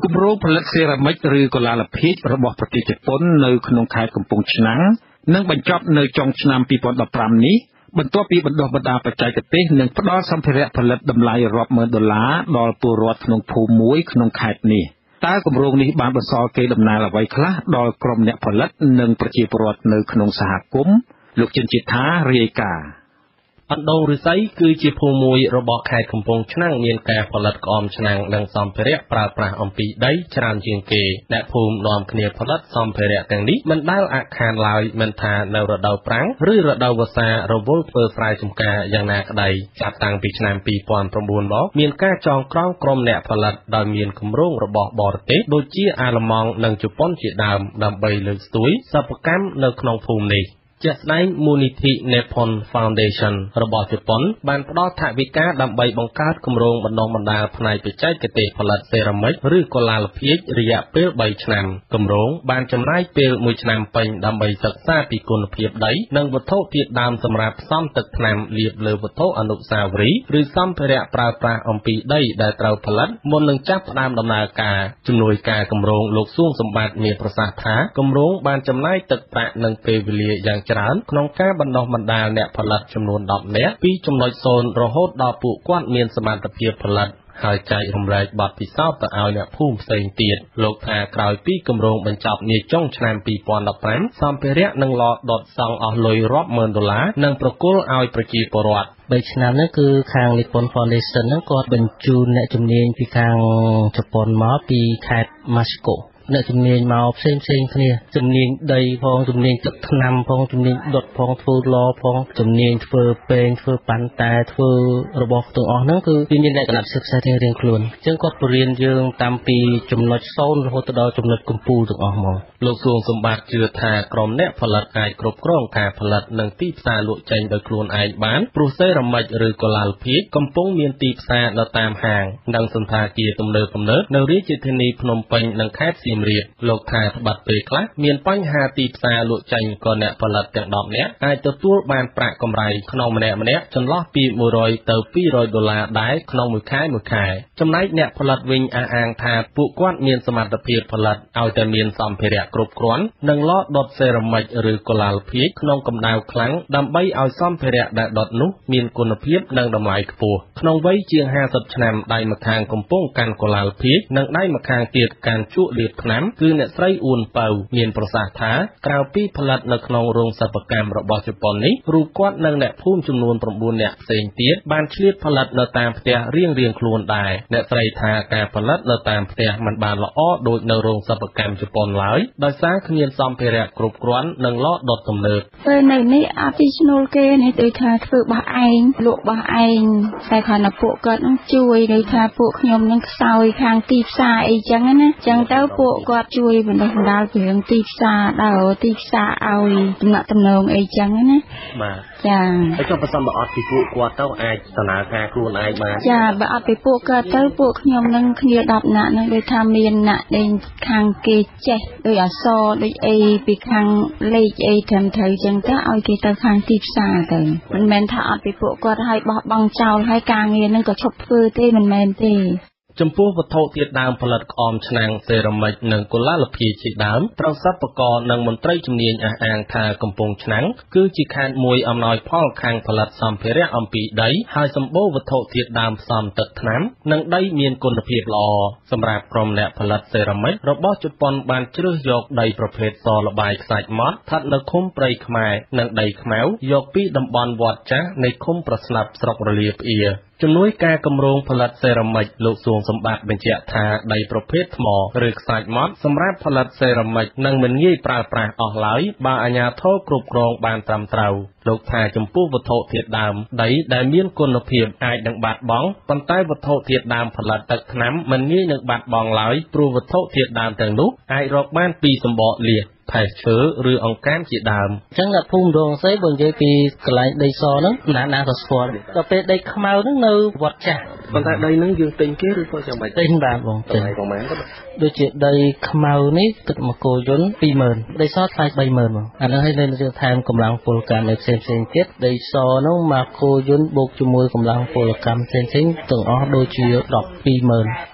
គម្រោងផលិតសេរ៉ាមិចឬកូឡាលភាជរបស់ប្រទេសជប៉ុននៅក្នុងខេត្តកំពង់ឆ្នាំងនឹងបញ្ចប់នៅចុងឆ្នាំ2015នេះបន្ទាប់ពីបណ្ដុះបណ្ដាលបច្ចេកទេសនិងផ្ដល់សម្ភារៈផលិតតម្លៃរាប់ម៉ឺនដុល្លារដល់ពលរដ្ឋក្នុងភូមិមួយក្នុងខេត្តនេះតើគម្រោងនេះបានបន្សល់កេរដំណែលអ្វីខ្លះដល់ក្រុមអ្នកផលិតនិងប្រជាពលរដ្ឋនៅក្នុងសហគមន៍លោកចិនជាតិថារាយការណ៍អណ្ដូងឫស្សីគឺជាភូមិមួយរបស់ខេត្តកំពង់ឆ្នាំងមានការផលិតក្អមឆ្នាំងនិងសម្ភារៈប្រើប្រាស់អំពីដីច្រើនជាងគេអ្នកភូមិនាំគ្នាផលិតសម្ភារៈទាំងនេះមិនដែលអាក់ខានឡើយមិនថានៅរដូវប្រាំងឬរដូវវស្សារវល់ធ្វើស្រែចម្ការយ៉ាងណាក្តីចាប់តាំងពីឆ្នាំ2009មកមានការចងក្រងក្រុមអ្នកផលិតដោយមានគម្រោងរបស់បរទេសដូចជាអាល្លឺម៉ង់និងជប៉ុនជាដើមដើម្បីលើកស្ទួយសិប្បកម្មនៅក្នុងភូមិនេះជាក់ស្ដែងមូលនិធិ Nippon Foundation របស់ជប៉ុនបានផ្ដល់ថវិកាដើម្បីបង្កើតគម្រោងបណ្ដុះបណ្ដាលផ្នែកបច្ចេកទេសផលិតសេរ៉ាមិចឬកូឡាលភាជរយៈពេល3ឆ្នាំគម្រោងបានចំណាយពេល1ឆ្នាំពេញដើម្បីសិក្សាពីគុណភាពដីនិងវត្ថុធាតុដើមសម្រាប់ផ្សំទឹកថ្នាំលាបលើវត្ថុអនុស្សាវរីយ៍ឬសម្ភារៈប្រើប្រាស់អំពីដីដែលត្រូវផលិតមុននឹងចាប់ផ្ដើមដំណើរការជំនួយការគម្រោងលោកសួងសម្បត្តិមានប្រសាសន៍ថាគម្រោងបានចំណាយទឹកប្រាក់និងពេលវេលាយ៉ាងច្រើនក្នុងការបណ្ដុះបណ្ដាលអ្នកផលិតចំនួន10នាក់ពីចំណុច0រហូតដល់ពួកគាត់មានសមត្ថភាពផលិតហើយចែករំលែកបទពិសោធន៍ទៅឲ្យអ្នកភូមិផ្សេងទៀតលោកថាក្រោយពីគម្រោងបញ្ចប់នាចុងឆ្នាំ2015សម្ភារៈនឹងល្អដុតសង់អស់លុយរាប់ម៉ឺនដុល្លារនិងប្រគល់ឲ្យប្រជាពលរដ្ឋ3ឆ្នាំនេះគឺខាង Nippon Foundation ហ្នឹងគាត់បញ្ជូនអ្នកជំនាញពីខាងជប៉ុនមកពីខេត្ត Mashikoអ្នកជំនាញមកផ្សេងគ្នាជំនាញដីផងជំនាញទឹកថ្នាំផងជំនាញដុតផងធ្វើឡផងជំនាញធ្វើពេងធ្វើប៉ាន់តែធ្វើរបស់ទាំងអស់ហ្នឹងគឺវាមានលក្ខណៈពិសេសៗរៀងៗខ្លួនអញ្ចឹងគាត់បរៀនយើងតាមពីចំណុច0រហូតដល់ចំណុចកំពូលទាំងអស់មកលោកសួងសម្បត្តិជឿថាក្រុមអ្នកផលិតអាចគ្រប់គ្រងការផលិតនិងទីផ្សារលក់ចេញដោយខ្លួនឯងបានព្រោះសេរ៉ាមិចឬកូឡាលភាជកំពុងមានទីផ្សារនៅតាមហាងនិងសន្តាគារទំនើបនៅរាជធានីភ្នំពេញនិងខេត្តសៀមរាបលោកថាត្បិតពេលខ្លះមានបញ្ហាទីផ្សារលក់ចេញក៏អ្នកផលិតទាំង10នាក់អាចទទួលបានប្រាក់កម្រៃក្នុងម្នាក់ចន្លោះពី100ទៅ200ដុល្លារដែរក្នុងមួយខែចំណែកអ្នកផលិតវិញអះអាងថាពួកគាត់មានសមត្ថភាពផលិតឲ្យតែមានសម្ភារៈគ្រប់គ្រាន់និងឡដុតសេរ៉ាមិចឬកូឡាលភាជក្នុងកម្ដៅខ្លាំងដើម្បីឲ្យសម្ភារៈដែលដុតនោះមានគុណភាពនិងតម្លៃខ្ពស់ក្នុងវ័យជាង50ឆ្នាំដៃម្ខាងកំពុងកាន់កូឡាលភាជនិងដៃម្ខាងទៀតកាន់ជក់លាបថ្នាំគឺអ្នកស្រីអ៊ូនប៉ៅមានប្រសាសន៍ថាក្រៅពីផលិតនៅក្នុងរោងសិប្បកម្មរបស់ជប៉ុននេះរូបគាត់និងអ្នកភូមិចំនួន9នាក់ផ្សេងទៀតបានឆ្លៀតផលិតនៅតាមផ្ទះរៀងខ្លួនដែរអ្នកស្រីថាការផលិតនៅតាមផ្ទះមិនបានល្អដូចនៅរោងសិប្បកម្មជប៉ុនឡើយដោយសារគ្មានសម្ភារៈគ្រប់គ្រាន់និងឡដុតទំនើបពេលនៅនេះអត់ទីឈ្នួលគេនេះដូចថាធ្វើបោះឯងលក់បោះឯងតែគ្រាន់តែពួកគាត់នឹងជួយដូចថាពួកខ្ញុំនឹងខ្សោយខាងទីផ្សារអីចឹងណាចឹងទៅពួកគាត់ជួយបណ្ដុះបណ្ដាលពីរឿងទីផ្សារដល់ទីផ្សារឲ្យតំណតំណងអីចឹងណាបាទចាហើយចុះបើសិនបើអត់ពីពួកគាត់ទៅអាចដំណើរការខ្លួនឯងបានចាបើអត់ពីពួកគាត់ទៅពួកខ្ញុំនឹងគ្នា10នាក់នឹងដូចថាមានអ្នកដែលខាងគេចេះដូចអសរដូចអីពីខាងលេខអីត្រឹមត្រូវចឹងទៅឲ្យគេទៅខាងទីផ្សារទៅមិនមែនថាអត់ពីពួកគាត់ឲ្យបោះបង់ចោលហើយការងារនឹងក៏ឈប់ធ្វើទេមិនមែនទេចំពោះវត្ថុធាតុដើមផលិតក្អមឆ្នាំងសេរ៉ាមិចនិងកូឡាលភាជជាដើមត្រូវសិប្បករនិងមន្ត្រីជំនាញអះអាងថាកំពង់ឆ្នាំងគឺជាខេត្តមួយអំណោយផលខាងផលិតសម្ភារៈអំពីដីហើយសម្បូរវត្ថុធាតុដើមផ្សំទឹកថ្នាំនិងដីមានគុណភាពល្អសម្រាប់ក្រុមអ្នកផលិតសេរ៉ាមិចរបស់ជប៉ុនបានជ្រើសយកដីប្រភេទសល្បាយខ្សាច់ម៉ត់ស្ថិតនៅឃុំព្រៃខ្មែរនិងដីខ្មៅយកពីតំបន់វត្តចាស់នៃឃុំប្រស្លាប់ស្រុករលាផ្អៀជំនួយការគម្រោងផលិតសេរ៉ាមិចលោកសួងសម្បត្តិបញ្ជាក់ថាដីប្រភេទថ្មឬខ្សាច់ម៉ត់សម្រាប់ផលិតសេរ៉ាមិចនឹងមិនងាយប្រើប្រាស់អស់ឡើយបើអាជ្ញាធរគ្រប់គ្រងបានត្រឹមត្រូវលោកថាចំពោះវត្ថុធាតុដើមដីដែលមានគុណភាពអាចនឹងបាត់បង់ប៉ុន្តែវត្ថុធាតុដើមផលិតទឹកថ្នាំមិនងាយនឹងបាត់បង់ឡើយព្រោះវត្ថុធាតុដើមទាំងនោះអាចរកបានពីសម្បកលៀសផេះឈើឬអង្កាមជាដើមអញ្ចឹងអ្នកភូមិដងស្អីបើនិយាយពីកន្លែងដីសហ្នឹងណាក៏ស្គាល់ដល់ពេលដីខ្មៅហ្នឹងនៅវត្តចាស់ប៉ុន្តែដីហ្នឹងយើងទិញគេឬក៏យ៉ាងម៉េចទិញបាទបងទិញប្រហែលដូចជាដីខ្មៅនេះទឹកមកគោយន្ត20000ដីសថ្លៃ30000បងអាហ្នឹងឲ្យនៅយើងថែមកម្លាំងពលកម្មផ្សេងទៀតដីសហ្នឹងមកគោយន្តបូកជាមួយកម្លាំងពលកម្មផ្សេងទាំងអស់ដូចជា120,000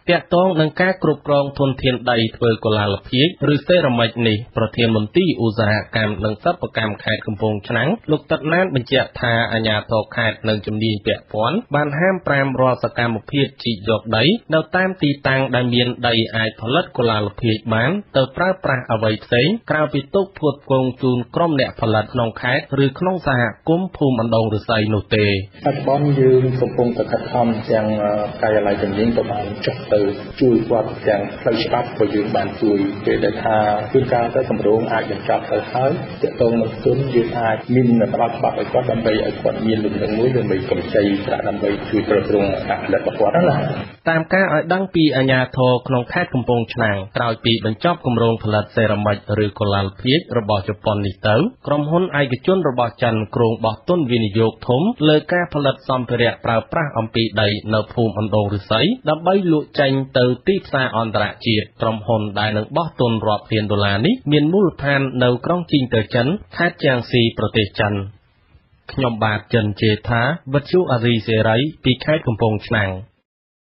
តាក់ទងនឹងការគ្រប់គ្រងធនធានដីធ្វើកុលាលភាជឬសេរ៉ាមិចនេះប្រធានមន្ត្រីឧស្សាហកម្មនិងសិប្បកម្មខេត្តកំពង់ឆ្នាំងលោកទឹកណានបញ្ជាក់ថាអាជ្ញាធរខេត្តនិងជំនាញពាក់ព័ន្ធបានហាមប្រាមរាល់សកម្មភាពជីកយកដីនៅតាមទីតាំងដែលមានដីអាចផលិតកុលាលភាជបានទៅប្រើប្រាស់អ្វីផ្សេងក្រៅពីទុកផ្គត់ផ្គង់ជូនក្រុមអ្នកផលិតក្នុងខេត្តឬក្នុងសហគមន៍ភូមិអណ្ដូងឫស្សីនោះទេបច្ចុប្បន្នយើងកំពុងតែខិតខំទាំងការិយាល័យជំនាញក៏បានចុះទៅជួយគាត់ទាំងផ្លូវច្បាប់ក៏យើងបានជួយពេលដែលថាជួនកាលទៅគម្រោងអាចបញ្ចប់ទៅហើយទាក់ទងនឹងទុនយើងអាចមានផ្ដល់ច្បាប់ឲ្យគាត់ដើម្បីឲ្យគាត់មានលំនឹងមួយដើម្បីកម្ចីប្រាក់ដើម្បីជួយទ្រទ្រង់ការផលិតរបស់គាត់ណាតាមការឲ្យដឹងពីអាជ្ញាធរក្នុងខេត្តកំពង់ឆ្នាំងក្រោយពីបញ្ចប់គម្រោងផលិតសេរ៉ាមិចឬកុលាលភាជរបស់ជប៉ុននេះទៅក្រុមហ៊ុនឯកជនរបស់ចិនគ្រោងបោះទុនវិនិយោគធំលើការផលិតសម្ភារៈប្រើប្រាស់អំពីដីនៅភូមិអណ្ដូងឫស្សីដើម្បីលក់ចេញទៅទីផ្សារអន្តរជាតិក្រុមហ៊ុនដែលនឹងបោះទុនរាប់លានដុល្លារនេះមានមូលដ្ឋាននៅក្រុងជីងទៅចិនខេត្តជាងស៊ីប្រទេសចិនខ្ញុំបាទចិនជេថាវិទ្យុអាស៊ីសេរីពីខេត្តកំពង់ឆ្នាំង